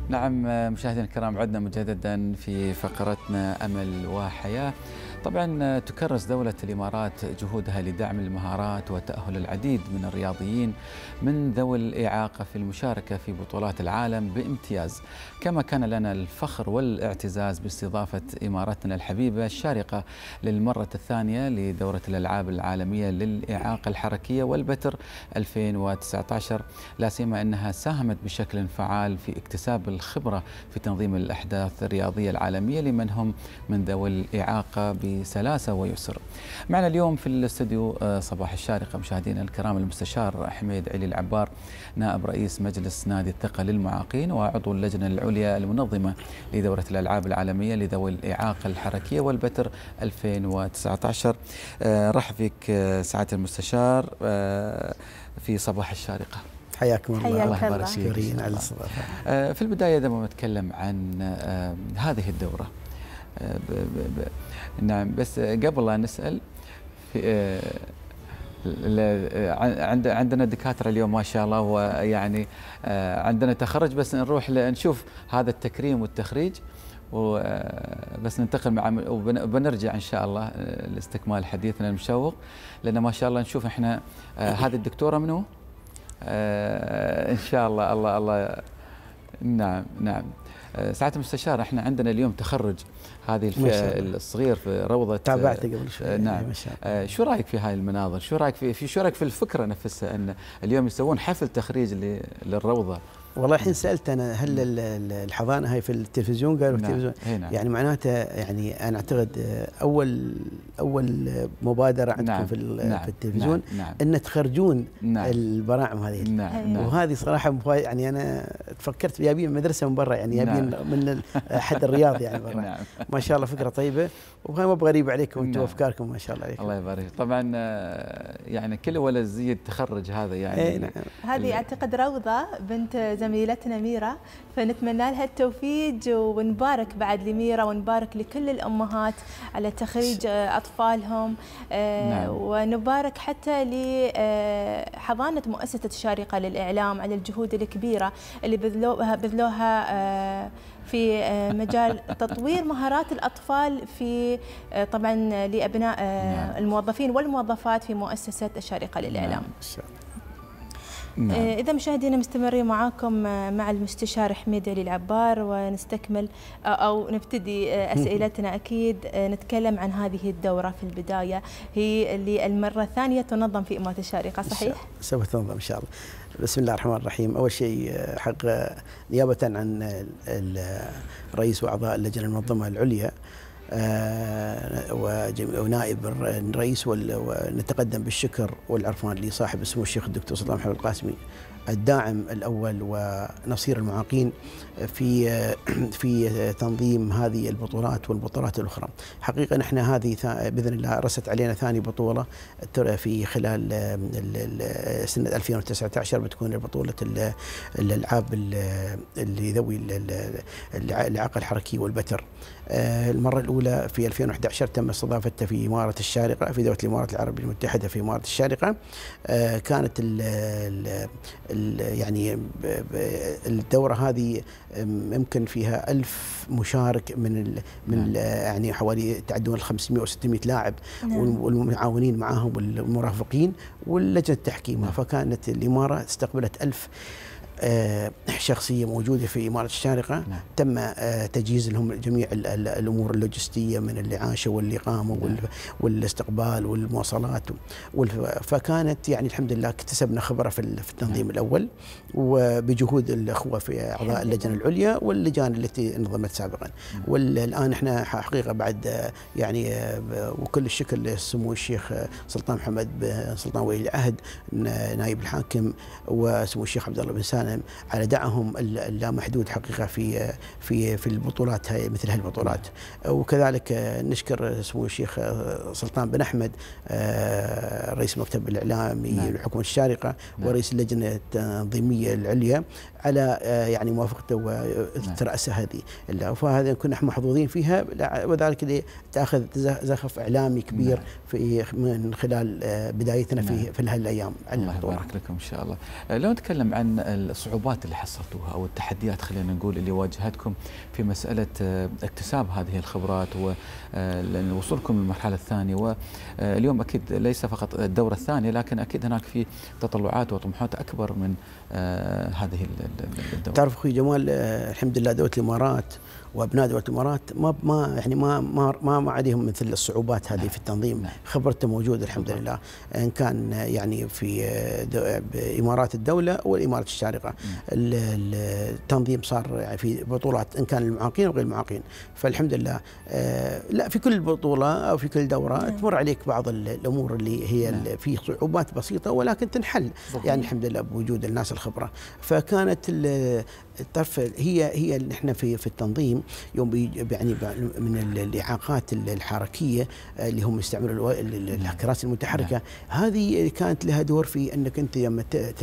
نعم مشاهدينا الكرام، عدنا مجددا في فقرتنا أمل وحياة. طبعا تكرس دولة الإمارات جهودها لدعم المهارات وتأهل العديد من الرياضيين من ذوي الإعاقة في المشاركة في بطولات العالم بامتياز، كما كان لنا الفخر والاعتزاز باستضافة إمارتنا الحبيبة الشارقة للمرة الثانية لدورة الألعاب العالمية للإعاقة الحركية والبتر 2019، لا سيما أنها ساهمت بشكل فعال في اكتساب الخبرة في تنظيم الأحداث الرياضية العالمية لمن هم من ذوي الإعاقة بسلاسة ويسر. معنا اليوم في الاستوديو صباح الشارقة مشاهدينا الكرام المستشار حميد علي العبار، نائب رئيس مجلس نادي الثقة للمعاقين وعضو اللجنة العليا المنظمة لدورة الألعاب العالمية لذوي الإعاقة الحركية والبتر 2019. رحب فيك سعادة المستشار في صباح الشارقة. حياكم الله. الله يبارك فيك. شكرين على الاستضافة. في البداية لما نتكلم عن هذه الدورة، نعم، بس قبل لا نسأل عندنا دكاترة اليوم ما شاء الله، ويعني عندنا تخرج، بس نروح نشوف هذا التكريم والتخريج بس ننتقل وبنرجع إن شاء الله لاستكمال حديثنا المشوق، لأن ما شاء الله نشوف إحنا هذه الدكتورة منو؟ إن شاء الله. الله نعم. سعادة المستشار، احنا عندنا اليوم تخرج هذه الفئة الصغير في روضة، تابعته قبل شوي. نعم. شو رايك في هاي المناظر؟ شو رايك في الفكرة نفسها ان اليوم يسوون حفل تخريج للروضة؟ والله الحين سألت أنا هل الحضانة هاي في التلفزيون؟ قالوا في التلفزيون. نعم. يعني معناته يعني أنا أعتقد أول مبادرة عندكم نعم. في نعم. التلفزيون نعم. أن تخرجون نعم. البراعم هذه. نعم. وهذه صراحة يعني أنا فكرت يابين مدرسة من برا، يعني يابين نعم. من أحد الرياض يعني برا. نعم. ما شاء الله فكرة طيبة، وهي ما بغريبة عليكم أنتم نعم. وأفكاركم ما شاء الله عليكم. الله يبارك. طبعا يعني كل ولد زي التخرج هذا يعني. نعم. هذه أعتقد روضة بنت زميلتنا ميرا، فنتمنى لها التوفيق ونبارك بعد لميرا ونبارك لكل الأمهات على تخريج أطفالهم. نعم. ونبارك حتى لحضانة مؤسسة الشارقة للإعلام على الجهود الكبيرة اللي بذلوها في مجال تطوير مهارات الأطفال في طبعا لأبناء الموظفين والموظفات في مؤسسة الشارقة للإعلام. نعم. إذا مشاهدينا مستمرين معاكم مع المستشار حميد علي العبار، ونستكمل أو نبتدي أسئلتنا. أكيد نتكلم عن هذه الدورة. في البداية هي للمرة الثانية تنظم في إمارة الشارقة، صحيح؟ سوف تنظم إن شاء الله. بسم الله الرحمن الرحيم. أول شيء حق نيابة عن الرئيس وأعضاء اللجنة المنظمة العليا ونائب الرئيس، ونتقدم بالشكر والعرفان لصاحب السمو الشيخ الدكتور سلطان محمد القاسمي، الداعم الأول ونصير المعاقين في تنظيم هذه البطولات والبطولات الأخرى. حقيقة نحن هذه بإذن الله رست علينا ثاني بطولة في خلال سنة 2019، بتكون بطولة الألعاب لذوي الإعاقة الحركية والبتر. المرة الأولى في 2011 تم استضافتها في إمارة الشارقة، في دولة الإمارات العربية المتحدة في إمارة الشارقة. كانت يعني الدورة هذه يمكن فيها 1000 مشارك من يعني حوالي تعدون 500 و 600 لاعب، والمعاونين معهم والمرافقين واللجنة التحكيم. فكانت الإمارة استقبلت 1000 شخصية موجودة في إمارة الشارقة. تم تجهيز لهم جميع الأمور اللوجستية من الإعاشة والإقامة والاستقبال والمواصلات. فكانت يعني الحمد لله اكتسبنا خبرة في التنظيم الأول، وبجهود الأخوة في أعضاء اللجنة العليا واللجان التي انضمت سابقا. والآن احنا حقيقة بعد يعني وكل الشكر لسمو الشيخ سلطان محمد سلطان ولي العهد نائب الحاكم وسمو الشيخ عبد الله بن سالم على دعمهم اللامحدود حقيقة في البطولات هاي، مثل هالبطولات. وكذلك نشكر سمو الشيخ سلطان بن أحمد رئيس مكتب الإعلامي لحكومة الشارقة ورئيس اللجنة التنظيمية العليا على يعني موافقته وترأسه هذه. فهذا كنا محظوظين فيها، وذلك لتأخذ زخم إعلامي كبير في من خلال بدايتنا في هالأيام. الله يبارك لكم إن شاء الله. لو نتكلم عن الصعوبات اللي حصلتوها أو التحديات خلينا نقول اللي واجهتكم في مسألة اكتساب هذه الخبرات ووصولكم للمرحلة الثانية، واليوم أكيد ليس فقط الدورة الثانية لكن أكيد هناك في تطلعات وطموحات أكبر من هذه الدورة. تعرف أخوي جمال، الحمد لله دولة الإمارات وابناء دولة الامارات ما عليهم مثل الصعوبات هذه في التنظيم. خبرته موجوده الحمد لله، ان كان يعني في امارات الدوله او الامارات الشارقه. التنظيم صار يعني في بطولات ان كان المعاقين وغير المعاقين، فالحمد لله. لا، في كل بطوله او في كل دوره تمر عليك بعض الامور اللي هي في صعوبات بسيطه ولكن تنحل يعني الحمد لله بوجود الناس الخبره. فكانت الطرف هي اللي احنا في التنظيم يوم يعني من الاعاقات الحركيه اللي هم يستعملوا الكراسي المتحركه، هذه كانت لها دور في انك انت لما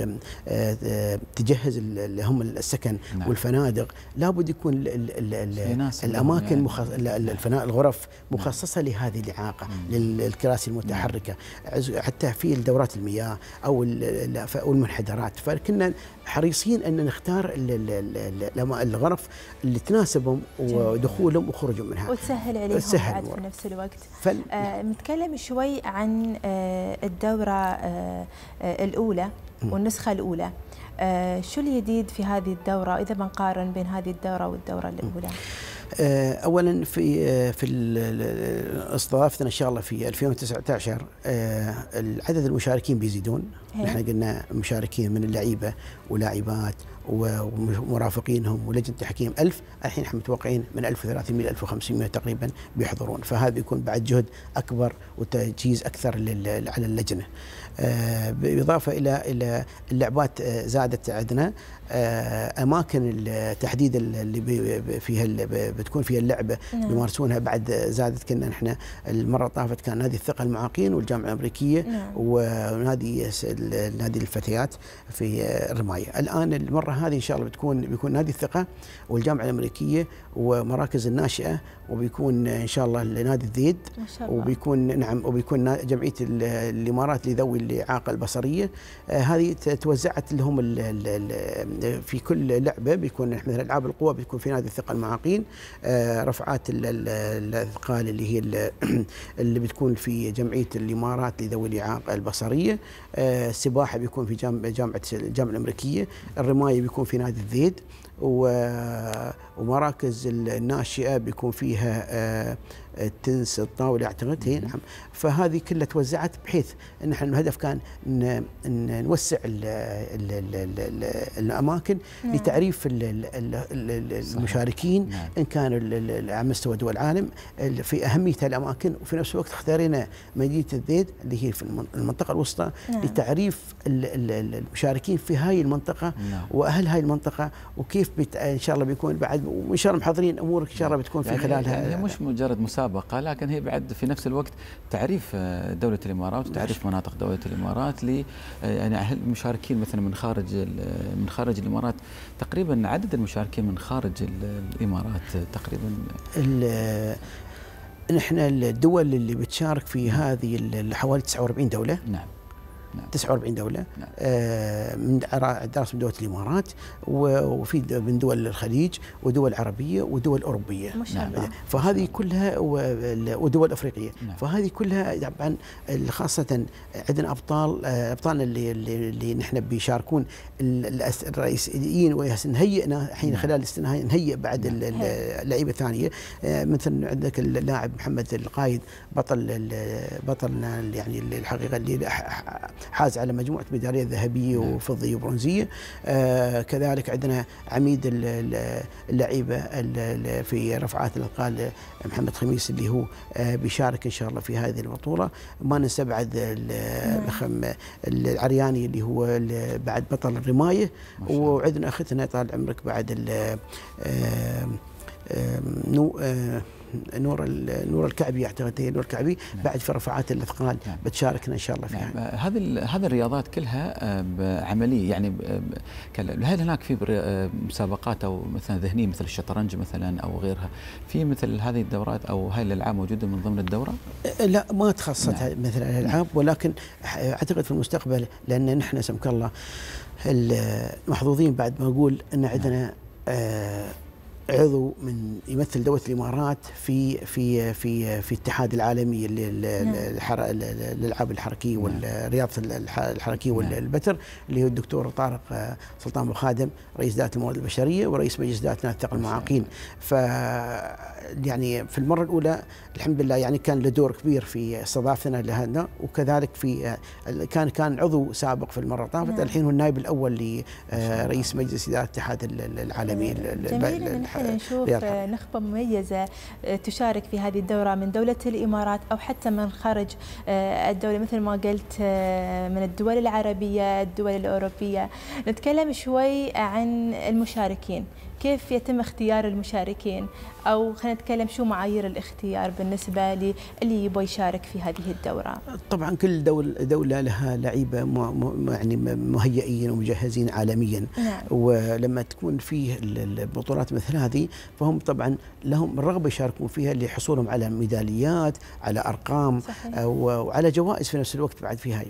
تجهز اللي هم السكن والفنادق لابد يكون الاماكن الغرف مخصصه لهذه الاعاقه للكراسي المتحركه، حتى في دورات المياه او المنحدرات. فكنا حريصين ان نختار الغرف اللي تناسبهم ودخولهم وخروجهم منها وتسهل عليهم بعد في نفس الوقت. نتكلم شوي عن الدورة الأولى والنسخة الأولى. شو الجديد في هذه الدورة إذا بنقارن بين هذه الدورة والدورة الأولى؟ اولا في استضافتنا ان شاء الله في 2019 عدد المشاركين بيزيدون. نحن قلنا مشاركين من اللعيبه ولاعبات ومرافقينهم ولجنه تحكيم 1000، الحين احنا متوقعين من 1300 1500 تقريبا بيحضرون، فهذا بيكون بعد جهد اكبر وتجهيز اكثر على اللجنه. بالاضافه الى اللعبات زادت عندنا اماكن تحديد اللي فيها بتكون فيها اللعبه بيمارسونها بعد زادت. كنا احنا المره طافت كان نادي الثقه المعاقين والجامعه الامريكيه ونادي الفتيات في الرمايه. الان المره هذه ان شاء الله بيكون نادي الثقه والجامعه الامريكيه ومراكز الناشئه، وبيكون ان شاء الله نادي الذيد، وبيكون جمعيه الامارات لذوي الاعاقه البصريه. هذه توزعت لهم في كل لعبه بيكون مثلا العاب القوى بيكون في نادي الثقه المعاقين، رفعات الاثقال اللي هي اللي بتكون في جمعيه الامارات لذوي الاعاقه البصريه، السباحه بيكون في جامعه الجامعه الامريكيه، الرمايه بيكون في نادي الذيد، ومراكز الناشئه بيكون فيها التنس الطاوله اعتقد هي. نعم، فهذه كلها توزعت بحيث ان احنا الهدف كان نوسع الاماكن لتعريف المشاركين ان كانوا على مستوى دول العالم في اهميه الاماكن. وفي نفس الوقت اختارينا مدينه الذيد اللي هي في المنطقه الوسطى لتعريف المشاركين في هاي المنطقه واهل هاي المنطقه، وكيف ان شاء الله بيكون بعد، وان شاء الله محضرين امور ان شاء الله بتكون في خلالها. هي مش مجرد مسابقه لكن هي بعد في نفس الوقت تعريف دوله الامارات وتعريف مناطق دوله الامارات ل يعني المشاركين مثلا من خارج الامارات. تقريبا عدد المشاركين من خارج الامارات تقريبا نحن الدول اللي بتشارك في هذه حوالي 49 دوله. نعم 49 دولة. نعم. من درس من دولة الإمارات وفي من دول الخليج ودول عربية ودول أوروبية. ما شاء الله. فهذه كلها ودول أفريقية. نعم. فهذه كلها طبعا خاصة عندنا أبطالنا اللي نحن بيشاركون الرئيسيين، وهيئنا الحين خلال السنة هاي نهيئ بعد اللعيبة الثانية. مثلا عندك اللاعب محمد القايد بطلنا يعني الحقيقة اللي حاز على مجموعة ميداليات ذهبية وفضية وبرونزية. كذلك عندنا عميد اللعيبة في رفعات الأثقال محمد خميس اللي هو بيشارك إن شاء الله في هذه البطولة. ما ننسى بعد العرياني اللي هو بعد بطل الرماية. وعندنا أختنا طال عمرك بعد نور الكعبي، اعتقد هي نور الكعبي. بعد في رفعات الاثقال بتشاركنا ان شاء الله فيها. هذه الرياضات كلها عمليه يعني. هل هناك في مسابقات او مثلا ذهنيه مثل الشطرنج مثلا او غيرها، في مثل هذه الدورات او هاي الالعاب موجوده من ضمن الدوره؟ لا ما تخصصت مثل الالعاب، ولكن اعتقد في المستقبل، لان نحن سمك الله المحظوظين بعد ما اقول ان عندنا عضو من يمثل دولة الإمارات في الاتحاد العالمي للألعاب الحركية والرياضة الحركية والبتر، اللي هو الدكتور طارق سلطان بخادم، رئيس دائرة الموارد البشرية ورئيس مجلس دائرة ناتج المعاقين. ف يعني في المرة الأولى الحمد لله يعني كان له دور كبير في استضافتنا لهذا، وكذلك في كان عضو سابق في المرة طافت. الحين هو النائب الأول لرئيس مجلس إدارة الاتحاد العالمي. جميل نحن نشوف نخبة مميزة تشارك في هذه الدورة من دولة الإمارات أو حتى من خارج الدولة، مثل ما قلت من الدول العربية، الدول الأوروبية. نتكلم شوي عن المشاركين، كيف يتم اختيار المشاركين، أو خلينا نتكلم شو معايير الاختيار بالنسبة للي يبغى يشارك في هذه الدورة؟ طبعا كل دولة لها لعيبة يعني مهيئين ومجهزين عالميا. ولما تكون فيه البطولات مثل هذه فهم طبعا لهم الرغبة يشاركون فيها لحصولهم على ميداليات، على أرقام، وعلى جوائز في نفس الوقت بعد في هاي.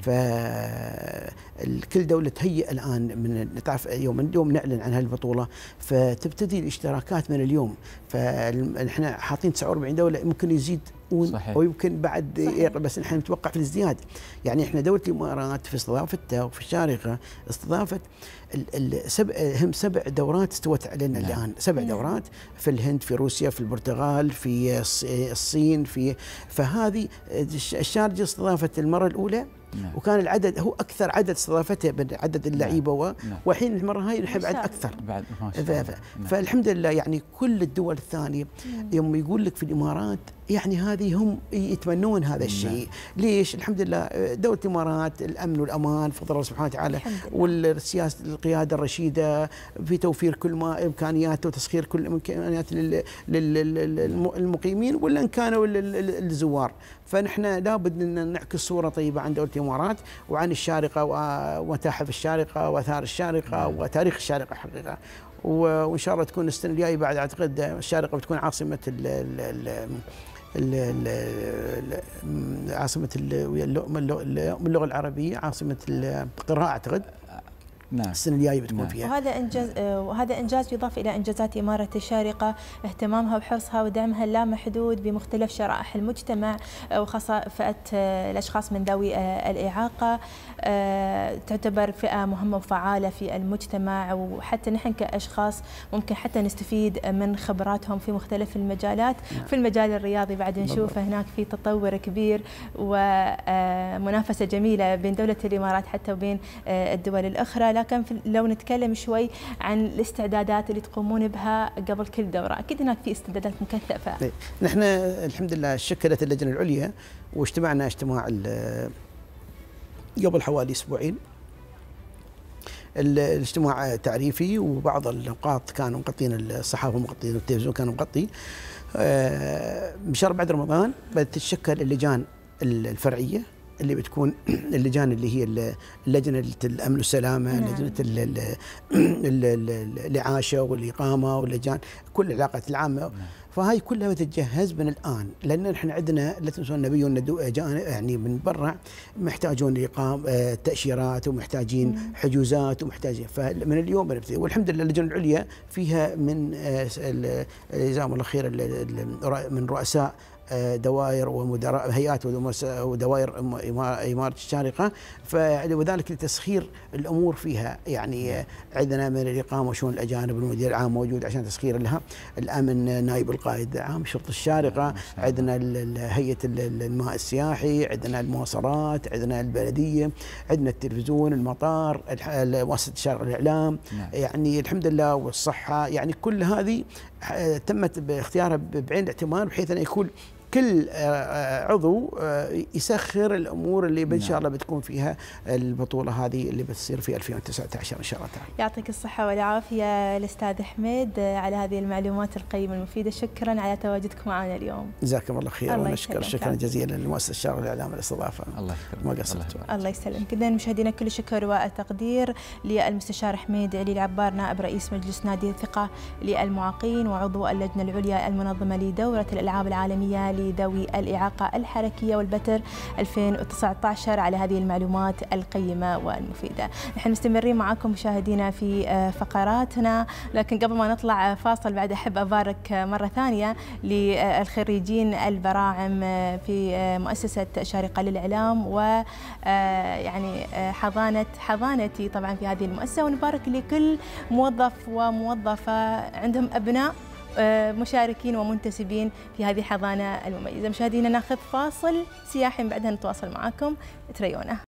فكل دولة تهيئ الآن من تعرف يوم نعلن عن هالبطولة فتبتدي الاشتراكات من اليوم. فنحن حاطين 49 دولة، ممكن يزيد ويمكن بعد بس نحن نتوقع في الازدياد. يعني احنا دولة الإمارات في استضافتها وفي الشارقة استضافت هم 7 دورات استوت علينا الآن، 7 دورات في الهند، في روسيا، في البرتغال، في الصين، فهذه الشارقة استضافت المرة الأولى. وكان العدد هو اكثر عدد استضافته من عدد اللعيبه. والحين المره هاي نحن بعد اكثر. فالحمد لله يعني كل الدول الثانيه يوم يقول لك في الامارات يعني هذه هم يتمنون هذا الشيء. ليش؟ الحمد لله دولة الامارات الامن والامان فضل الله سبحانه وتعالى، والسياسه القياده الرشيده في توفير كل ما امكانيات وتسخير كل الامكانيات للمقيمين ولا ان كانوا الزوار. فنحن لابد ان نعكس صوره طيبه عن دوله الامارات وعن الشارقه ومتاحف الشارقه واثار الشارقه وتاريخ الشارقه حقيقه. وان شاء الله تكون السنه الجايه بعد اعتقد الشارقه بتكون عاصمه عاصمه اللغه العربيه، عاصمه القراءه اعتقد. السنة الجاية بتكون فيها. وهذا إنجاز يضاف إلى إنجازات إمارة الشارقة، اهتمامها وحرصها ودعمها اللامحدود بمختلف شرائح المجتمع وخاصة فئة الأشخاص من ذوي الإعاقة. تعتبر فئة مهمة وفعالة في المجتمع، وحتى نحن كأشخاص ممكن حتى نستفيد من خبراتهم في مختلف المجالات. في المجال الرياضي بعد نشوف هناك في تطور كبير ومنافسة جميلة بين دولة الإمارات حتى وبين الدول الأخرى. لكن لو نتكلم شوي عن الاستعدادات اللي تقومون بها قبل كل دورة، أكيد هناك في استعدادات مكثفة. نحن الحمد لله شكلت اللجنة العليا واجتمعنا اجتماع قبل حوالي أسبوعين. الاجتماع تعريفي، وبعض النقاط كانوا مغطين الصحافة ومغطين التلفزيون كانوا مغطي. بشهر بعد رمضان بدأت تتشكل اللجان الفرعية اللي بتكون اللجان اللي هي لجنة الأمن والسلامة، لجنة الإعاشة والإقامة، واللجان كل العلاقات العامة. فهاي كلها بتتجهز من الآن، لأن احنا عندنا لا تنسوا النبي يعني من برا محتاجون إقامة تأشيرات ومحتاجين حجوزات ومحتاجين. فمن اليوم بنبتدي، والحمد لله اللجنة العليا فيها من جزاهم الله خير من رؤساء دوائر ومدراء هيئات ودوائر إمارة الشارقة، وذلك لتسخير الأمور فيها. يعني عندنا من الإقامة وشؤون الأجانب المدير العام موجود عشان تسخير لها، الأمن نائب القائد العام شرطة الشارقة، عندنا هيئة الماء السياحي، عندنا المواصلات، عندنا البلدية، عندنا التلفزيون، المطار، مؤسسة الشارقة الإعلام. يعني الحمد لله، والصحة. يعني كل هذه تمت باختيارها بعين الاعتبار بحيث أن يكون كل عضو يسخر الامور اللي ان شاء الله بتكون فيها البطوله هذه اللي بتصير في 2019 ان شاء الله تعالى. يعطيك الصحه والعافيه الاستاذ حميد على هذه المعلومات القيمه المفيده، شكرا على تواجدكم معنا اليوم. جزاكم الله خير ونشكر شكرا جزيلا لمؤسسه الشارقه للاعلام الاستضافه. الله يكرمك. ما قصرتوا. الله يسلمك. اذا مشاهدينا كل الشكر والتقدير للمستشار حميد علي العبار نائب رئيس مجلس نادي الثقه للمعاقين وعضو اللجنه العليا المنظمه لدوره الالعاب العالميه لذوي الاعاقه الحركيه والبتر 2019 على هذه المعلومات القيمه والمفيده. نحن مستمرين معكم مشاهدينا في فقراتنا، لكن قبل ما نطلع فاصل بعد احب ابارك مره ثانيه للخريجين البراعم في مؤسسه شارقه للاعلام و يعني حضانتي طبعا في هذه المؤسسه، ونبارك لكل موظف وموظفه عندهم ابناء مشاركين ومنتسبين في هذه الحضانه المميزه. مشاهدينا ناخذ فاصل سياحي بعدها نتواصل معكم، تريونا.